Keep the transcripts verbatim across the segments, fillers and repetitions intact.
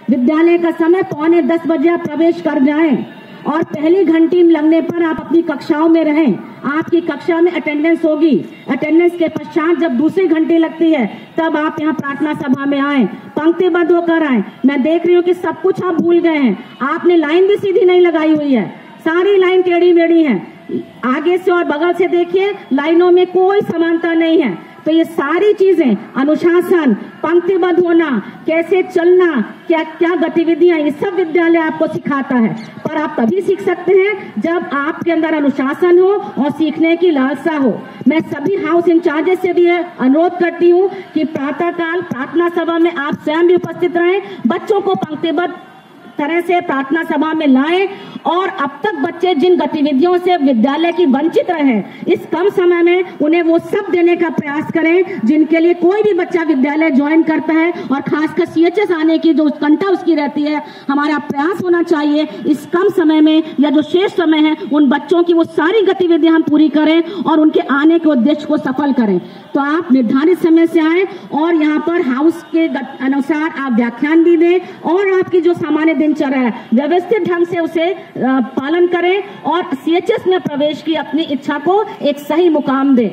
विद्यालय का समय पौने दस बजे आप प्रवेश कर जाएं और पहली घंटी लगने पर आप अपनी कक्षाओं में रहें। आपकी कक्षा में अटेंडेंस होगी। अटेंडेंस के पश्चात जब दूसरी घंटी लगती है तब आप यहाँ प्रार्थना सभा में आए, पंक्तिबद्ध होकर आए। मैं देख रही हूँ कि सब कुछ आप भूल गए हैं। आपने लाइन भी सीधी नहीं लगाई हुई है, सारी लाइन टेढ़ी मेढ़ी है। आगे से और बगल से देखिए, लाइनों में कोई समानता नहीं है। तो ये सारी चीजें, अनुशासन, पंक्तिबद्ध होना, कैसे चलना, क्या क्या गतिविधियां, ये सब विद्यालय आपको सिखाता है। पर आप तभी सीख सकते हैं जब आपके अंदर अनुशासन हो और सीखने की लालसा हो। मैं सभी हाउस इंचार्जेस से भी अनुरोध करती हूँ कि प्रातःकाल प्रार्थना सभा में आप स्वयं भी उपस्थित रहें, बच्चों को पंक्तिबद्ध तरह से प्रार्थना सभा में लाएं और अब तक बच्चे जिन गतिविधियों से विद्यालय की वंचित रहे, इस कम समय में उन्हें वो सब देने का प्रयास करें जिनके लिए कोई भी बच्चा विद्यालय ज्वाइन करता है और खासकर सीएचएस आने की जो उत्कंठा उसकी रहती है। हमारा प्रयास होना चाहिए इस कम समय में या जो शेष समय है उन बच्चों की वो सारी गतिविधियां हम पूरी करें और उनके आने के उद्देश्य को सफल करें। तो आप निर्धारित समय से आए और यहाँ पर हाउस के अनुसार आप व्याख्यान भी दें और आपकी जो सामान्य दिनचर्या है व्यवस्थित ढंग से उसे पालन करें और सीएचएस में प्रवेश की अपनी इच्छा को एक सही मुकाम दें।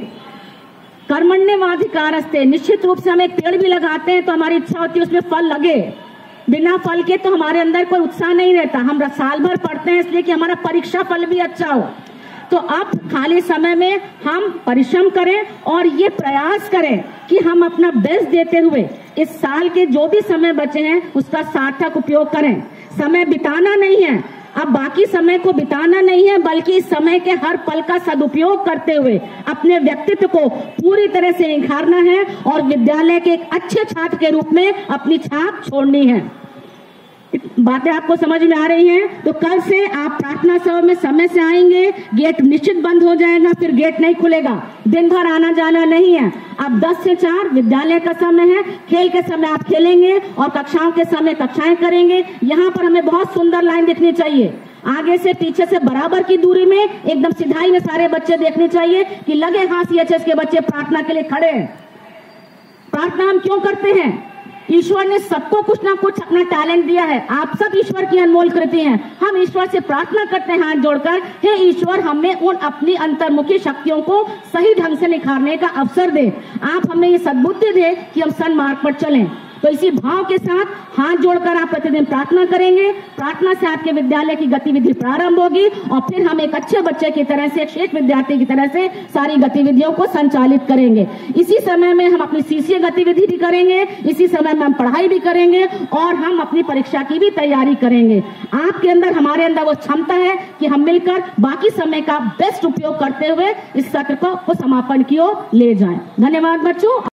कर्मण्येवाधिकारस्ते, निश्चित रूप से हम एक पेड़ भी लगाते हैं तो हमारी इच्छा होती है उसमें फल लगे। बिना फल के तो हमारे अंदर कोई उत्साह नहीं रहता। हम साल भर पढ़ते हैं इसलिए कि हमारा परीक्षा फल भी अच्छा हो। तो अब खाली समय में हम परिश्रम करें और ये प्रयास करें कि हम अपना बेस्ट देते हुए इस साल के जो भी समय बचे हैं उसका सार्थक उपयोग करें। समय बिताना नहीं है, अब बाकी समय को बिताना नहीं है, बल्कि इस समय के हर पल का सदुपयोग करते हुए अपने व्यक्तित्व को पूरी तरह से निखारना है और विद्यालय के एक अच्छे छात्र के रूप में अपनी छाप छोड़नी है। बातें आपको समझ में आ रही हैं? तो कल से आप प्रार्थना सभा में समय से आएंगे, गेट निश्चित बंद हो जाएगा, फिर गेट नहीं खुलेगा। दिन भर आना जाना नहीं है। अब दस से चार विद्यालय का समय है, खेल के समय आप खेलेंगे और कक्षाओं के समय कक्षाएं करेंगे। यहाँ पर हमें बहुत सुंदर लाइन दिखनी चाहिए, आगे से पीछे से बराबर की दूरी में एकदम सिधाई में सारे बच्चे देखने चाहिए कि लगे हाँ सीएचएस के बच्चे प्रार्थना के लिए खड़े हैं। प्रार्थना हम क्यों करते हैं? ईश्वर ने सबको कुछ ना कुछ अपना टैलेंट दिया है। आप सब ईश्वर की अनमोल कृति हैं। हम ईश्वर से प्रार्थना करते हैं हाथ जोड़कर, हे ईश्वर हमें उन अपनी अंतर्मुखी शक्तियों को सही ढंग से निखारने का अवसर दे। आप हमें ये सद्बुद्धि दे कि हम सन्मार्ग पर चलें। तो इसी भाव के साथ हाथ जोड़कर आप प्रतिदिन प्रार्थना करेंगे। प्रार्थना से आपके विद्यालय की गतिविधि प्रारंभ होगी और फिर हम एक अच्छे बच्चे की तरह से, एक श्रेष्ठ विद्यार्थी की तरह से सारी गतिविधियों को संचालित करेंगे। इसी समय में हम अपनी सीसीए गतिविधि भी करेंगे, इसी समय में हम पढ़ाई भी करेंगे और हम अपनी परीक्षा की भी तैयारी करेंगे। आपके अंदर, हमारे अंदर वो क्षमता है कि हम मिलकर बाकी समय का बेस्ट उपयोग करते हुए इस सत्र को समापन की ओर ले जाएं। धन्यवाद बच्चों।